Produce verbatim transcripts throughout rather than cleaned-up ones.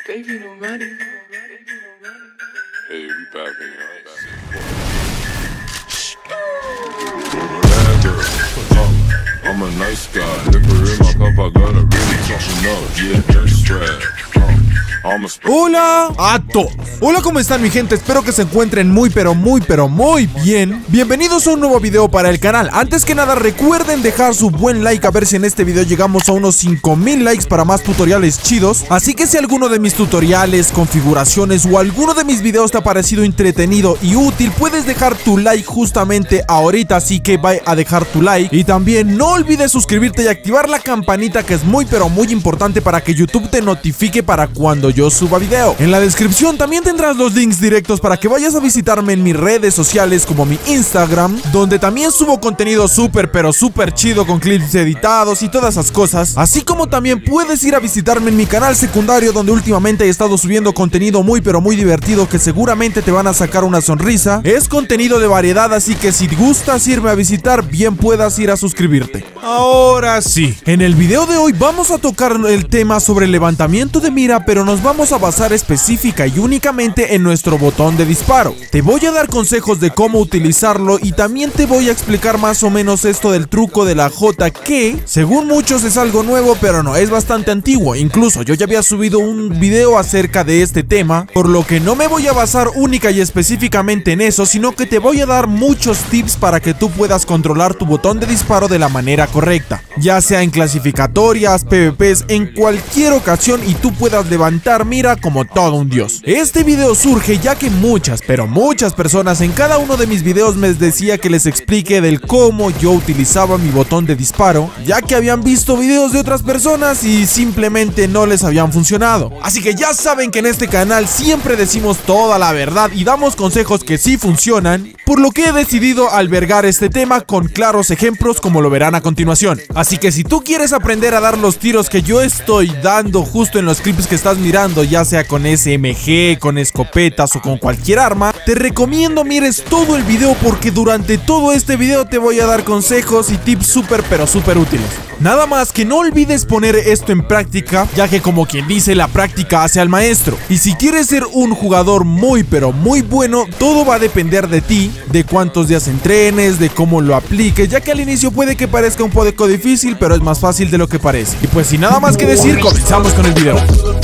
Baby, no money. Hey, we back in here. I'm a nice guy. Liquor in my cup, I gotta really toughen up. Yeah, that's right. Hola a todos. Hola, ¿cómo están, mi gente? Espero que se encuentren muy pero muy pero muy bien. Bienvenidos a un nuevo video para el canal. Antes que nada, recuerden dejar su buen like, a ver si en este video llegamos a unos cinco mil likes para más tutoriales chidos. Así que si alguno de mis tutoriales, configuraciones o alguno de mis videos te ha parecido entretenido y útil, puedes dejar tu like justamente ahorita. Así que va a dejar tu like. Y también no olvides suscribirte y activar la campanita, que es muy pero muy importante para que YouTube te notifique para cuando yo suba video. En la descripción también tendrás los links directos para que vayas a visitarme en mis redes sociales, como mi Instagram, donde también subo contenido súper pero súper chido con clips editados y todas esas cosas. Así como también puedes ir a visitarme en mi canal secundario, donde últimamente he estado subiendo contenido muy pero muy divertido que seguramente te van a sacar una sonrisa. Es contenido de variedad, así que si gustas irme a visitar, bien puedas ir a suscribirte. Ahora sí, en el video de hoy vamos a tocar el tema sobre el levantamiento de mira, pero nos vamos a basar específica y únicamente en nuestro botón de disparo. Te voy a dar consejos de cómo utilizarlo y también te voy a explicar más o menos esto del truco de la J, que según muchos es algo nuevo, pero no, es bastante antiguo. Incluso yo ya había subido un video acerca de este tema, por lo que no me voy a basar única y específicamente en eso, sino que te voy a dar muchos tips para que tú puedas controlar tu botón de disparo de la manera correcta, ya sea en clasificatorias, PvPs, en cualquier ocasión, y tú puedas levantar mira como todo un dios. Este video surge ya que muchas, pero muchas personas en cada uno de mis videos me decía que les explique del cómo yo utilizaba mi botón de disparo, ya que habían visto videos de otras personas y simplemente no les habían funcionado. Así que ya saben que en este canal siempre decimos toda la verdad y damos consejos que sí funcionan, por lo que he decidido albergar este tema con claros ejemplos, como lo verán a continuación. Así que si tú quieres aprender a dar los tiros que yo estoy dando justo en los clips que estás mirando, ya sea con S M G, con escopetas o con cualquier arma, te recomiendo mires todo el video, porque durante todo este video te voy a dar consejos y tips súper pero súper útiles. Nada más que no olvides poner esto en práctica, ya que como quien dice, la práctica hace al maestro. Y si quieres ser un jugador muy pero muy bueno, todo va a depender de ti, de cuántos días entrenes, de cómo lo apliques, ya que al inicio puede que parezca un poco difícil, pero es más fácil de lo que parece. Y pues sin nada más que decir, comenzamos con el video.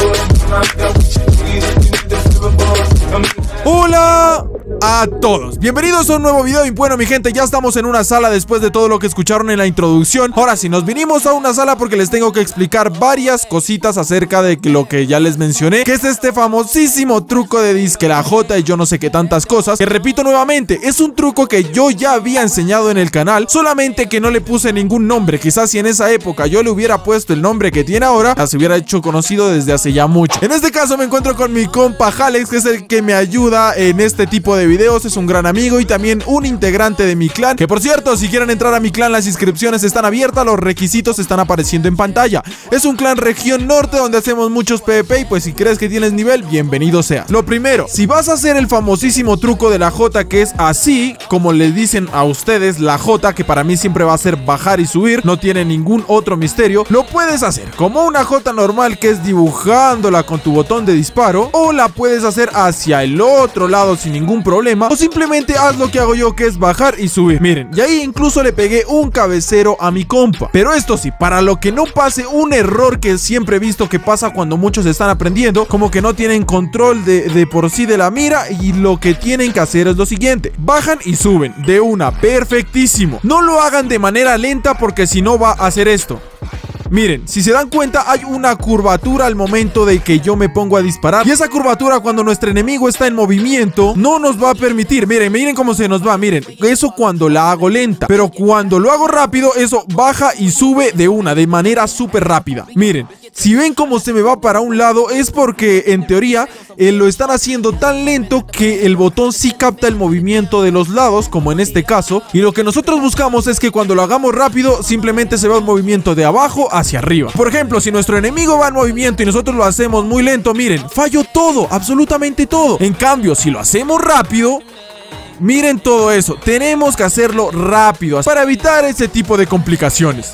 Hola a todos, bienvenidos a un nuevo video. Y bueno, mi gente, ya estamos en una sala después de todo lo que escucharon en la introducción. Ahora sí, nos vinimos a una sala porque les tengo que explicar varias cositas acerca de lo que ya les mencioné, que es este famosísimo truco de disque la J y yo no sé qué tantas cosas, que repito nuevamente, es un truco que yo ya había enseñado en el canal, solamente que no le puse ningún nombre. Quizás si en esa época yo le hubiera puesto el nombre que tiene ahora, ya se hubiera hecho conocido desde hace ya mucho. En este caso me encuentro con mi compa Alex, que es el que me ayuda en este tipo de videos. Es un gran amigo y también un integrante de mi clan, que por cierto, si quieren entrar a mi clan, las inscripciones están abiertas, los requisitos están apareciendo en pantalla. Es un clan región norte donde hacemos muchos PvP y pues si crees que tienes nivel, bienvenido sea. Lo primero, si vas a hacer el famosísimo truco de la J, que es así como le dicen a ustedes, la J, que para mí siempre va a ser bajar y subir, no tiene ningún otro misterio, lo puedes hacer como una J normal, que es dibujándola con tu botón de disparo, o la puedes hacer hacia el otro lado sin ningún problema, o simplemente haz lo que hago yo, que es bajar y subir. Miren, y ahí incluso le pegué un cabecero a mi compa. Pero esto sí, para lo que no pase un error que siempre he visto que pasa cuando muchos están aprendiendo, como que no tienen control de, de por sí de la mira, y lo que tienen que hacer es lo siguiente: bajan y suben de una, perfectísimo. No lo hagan de manera lenta, porque si no va a hacer esto. Miren, si se dan cuenta, hay una curvatura al momento de que yo me pongo a disparar, y esa curvatura, cuando nuestro enemigo está en movimiento, no nos va a permitir. Miren, miren cómo se nos va. Miren, eso cuando la hago lenta, pero cuando lo hago rápido, eso baja y sube de una, de manera súper rápida. Miren, si ven cómo se me va para un lado, es porque en teoría eh, lo están haciendo tan lento que el botón sí capta el movimiento de los lados, como en este caso. Y lo que nosotros buscamos es que cuando lo hagamos rápido, simplemente se va un movimiento de abajo hacia arriba. Por ejemplo, si nuestro enemigo va en movimiento y nosotros lo hacemos muy lento, miren, falló todo, absolutamente todo. En cambio, si lo hacemos rápido, miren todo eso, tenemos que hacerlo rápido para evitar ese tipo de complicaciones.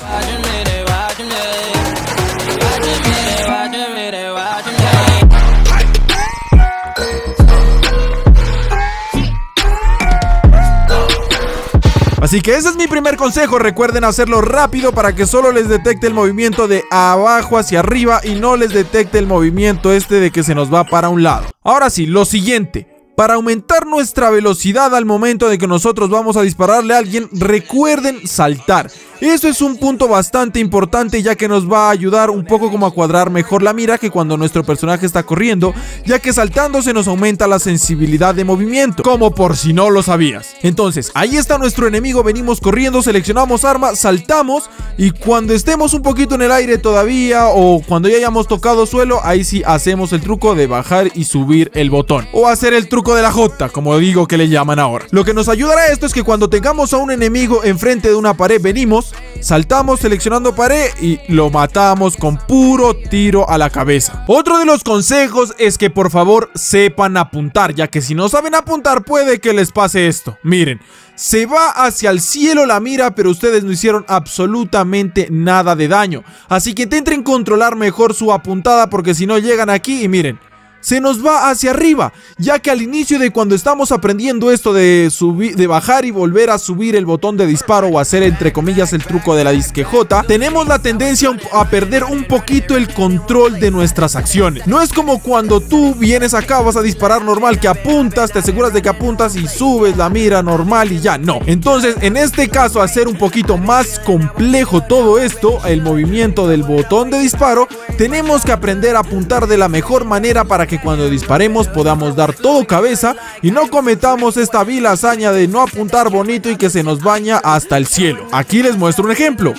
Así que ese es mi primer consejo, recuerden hacerlo rápido para que solo les detecte el movimiento de abajo hacia arriba y no les detecte el movimiento este de que se nos va para un lado. Ahora sí, lo siguiente. Para aumentar nuestra velocidad al momento de que nosotros vamos a dispararle a alguien, recuerden saltar. Eso es un punto bastante importante, ya que nos va a ayudar un poco como a cuadrar mejor la mira que cuando nuestro personaje está corriendo, ya que saltando se nos aumenta la sensibilidad de movimiento, como por si no lo sabías. Entonces, ahí está nuestro enemigo, venimos corriendo, seleccionamos arma, saltamos y cuando estemos un poquito en el aire todavía o cuando ya hayamos tocado suelo, ahí sí hacemos el truco de bajar y subir el botón o hacer el truco de la J, como digo que le llaman ahora. Lo que nos ayudará a esto es que cuando tengamos a un enemigo enfrente de una pared, venimos, saltamos seleccionando pared y lo matamos con puro tiro a la cabeza. Otro de los consejos es que por favor sepan apuntar, ya que si no saben apuntar puede que les pase esto. Miren, se va hacia el cielo la mira, pero ustedes no hicieron absolutamente nada de daño. Así que intenten controlar mejor su apuntada, porque si no llegan aquí y miren, se nos va hacia arriba, ya que al inicio de cuando estamos aprendiendo esto de subir, de bajar y volver a subir el botón de disparo o hacer entre comillas el truco de la disque J, tenemos la tendencia a perder un poquito el control de nuestras acciones. No es como cuando tú vienes acá, vas a disparar normal, que apuntas, te aseguras de que apuntas y subes la mira normal y ya, no. Entonces, en este caso, hacer un poquito más complejo todo esto, el movimiento del botón de disparo, tenemos que aprender a apuntar de la mejor manera para que cuando disparemos podamos dar todo cabeza y no cometamos esta vil hazaña de no apuntar bonito y que se nos baña hasta el cielo. Aquí les muestro un ejemplo.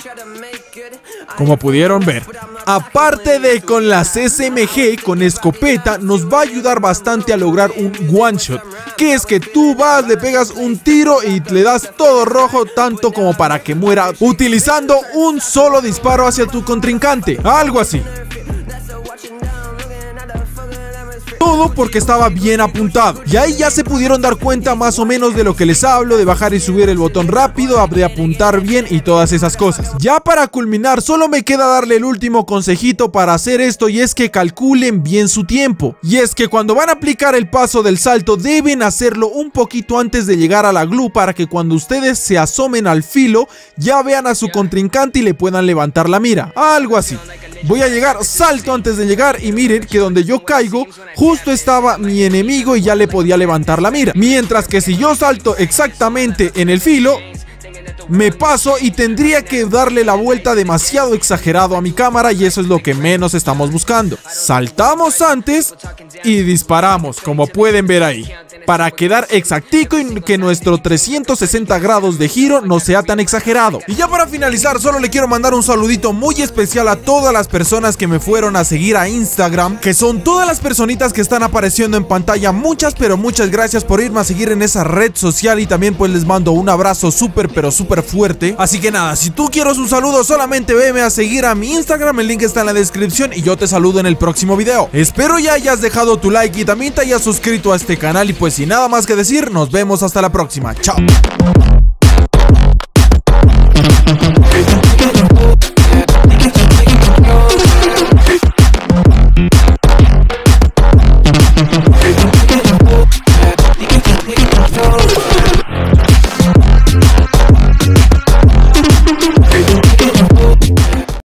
Como pudieron ver, aparte de con las S M G, con escopeta nos va a ayudar bastante a lograr un one shot, que es que tú vas, le pegas un tiro y le das todo rojo, tanto como para que muera, utilizando un solo disparo hacia tu contrincante, algo así. Todo porque estaba bien apuntado. Y ahí ya se pudieron dar cuenta más o menos de lo que les hablo, de bajar y subir el botón rápido, de apuntar bien y todas esas cosas. Ya para culminar, solo me queda darle el último consejito para hacer esto, y es que calculen bien su tiempo. Y es que cuando van a aplicar el paso del salto, deben hacerlo un poquito antes de llegar a la glue, para que cuando ustedes se asomen al filo, ya vean a su contrincante y le puedan levantar la mira. Algo así. Voy a llegar, salto antes de llegar y miren que donde yo caigo, justo estaba mi enemigo y ya le podía levantar la mira. Mientras que si yo salto exactamente en el filo, me paso y tendría que darle la vuelta demasiado exagerado a mi cámara, y eso es lo que menos estamos buscando. Saltamos antes y disparamos, como pueden ver ahí, para quedar exactico y que nuestro trescientos sesenta grados de giro no sea tan exagerado. Y ya para finalizar, solo le quiero mandar un saludito muy especial a todas las personas que me fueron a seguir a Instagram, que son todas las personitas que están apareciendo en pantalla. Muchas pero muchas gracias por irme a seguir en esa red social, y también pues les mando un abrazo súper pero súper fuerte. Así que nada, si tú quieres un saludo, solamente veme a seguir a mi Instagram, el link está en la descripción y yo te saludo en el próximo video. Espero ya hayas dejado tu like y también te hayas suscrito a este canal, y pues sin nada más que decir, nos vemos hasta la próxima. Chao.